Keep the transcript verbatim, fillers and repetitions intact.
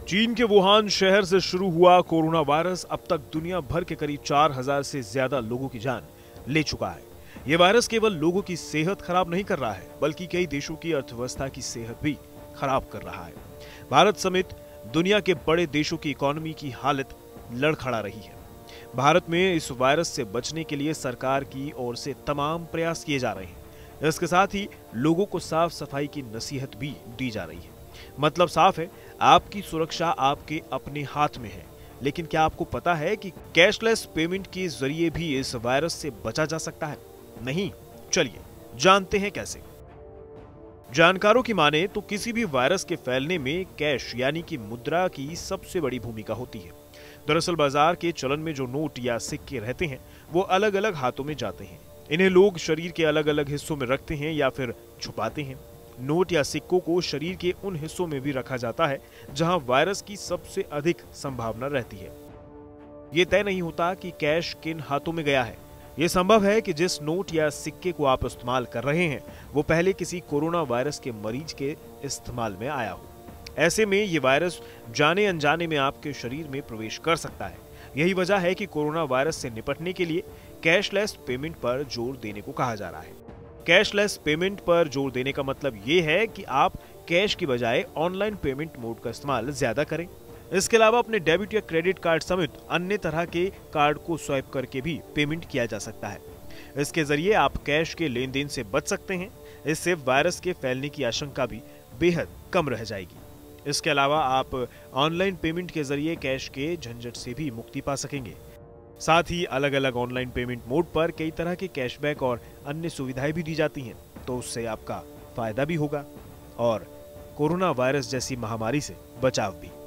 चीन के वुहान शहर से शुरू हुआ कोरोना वायरस अब तक दुनिया भर के करीब चार हज़ार से ज्यादा लोगों की जान ले चुका है। यह वायरस केवल लोगों की सेहत खराब नहीं कर रहा है, बल्कि कई देशों की अर्थव्यवस्था की सेहत भी खराब कर रहा है। भारत समेत दुनिया के बड़े देशों की इकोनॉमी की हालत लड़खड़ा रही है। भारत में इस वायरस से बचने के लिए सरकार की ओर से तमाम प्रयास किए जा रहे हैं। इसके साथ ही लोगों को साफ सफाई की नसीहत भी दी जा रही है। मतलब साफ है, आपकी सुरक्षा आपके अपने हाथ में है। लेकिन क्या आपको पता है कि कैशलेस पेमेंट के जरिए भी इस वायरस से बचा जा सकता है? नहीं, चलिए जानते हैं कैसे। जानकारों की माने तो किसी भी वायरस के फैलने में कैश यानी कि मुद्रा की सबसे बड़ी भूमिका होती है। दरअसल बाजार के चलन में जो नोट या सिक्के रहते हैं वो अलग अलग हाथों में जाते हैं। इन्हें लोग शरीर के अलग अलग हिस्सों में रखते हैं या फिर छुपाते हैं। नोट या सिक्कों को शरीर के उन हिस्सों में भी रखा जाता है जहां वायरस की सबसे अधिक संभावना रहती है। ये तय नहीं होता कि कैश किन हाथों में गया है। ये संभव है कि जिस नोट या सिक्के को आप इस्तेमाल कर रहे हैं वो पहले किसी कोरोना वायरस के मरीज के इस्तेमाल में आया हो। ऐसे में ये वायरस जाने अनजाने में आपके शरीर में प्रवेश कर सकता है। यही वजह है कि कोरोना वायरस से निपटने के लिए कैशलेस पेमेंट पर जोर देने को कहा जा रहा है। कैशलेस पेमेंट पर जोर देने का मतलब ये है कि आप कैश की बजाय ऑनलाइन पेमेंट मोड का इस्तेमाल ज्यादा करें। इसके अलावा अपने डेबिट या क्रेडिट कार्ड समेत अन्य तरह के कार्ड को स्वाइप करके भी पेमेंट किया जा सकता है। इसके जरिए आप कैश के लेन देन से बच सकते हैं। इससे वायरस के फैलने की आशंका भी बेहद कम रह जाएगी। इसके अलावा आप ऑनलाइन पेमेंट के जरिए कैश के झंझट से भी मुक्ति पा सकेंगे। साथ ही अलग अलग ऑनलाइन पेमेंट मोड पर कई तरह के कैशबैक और अन्य सुविधाएं भी दी जाती हैं, तो उससे आपका फायदा भी होगा और कोरोना वायरस जैसी महामारी से बचाव भी।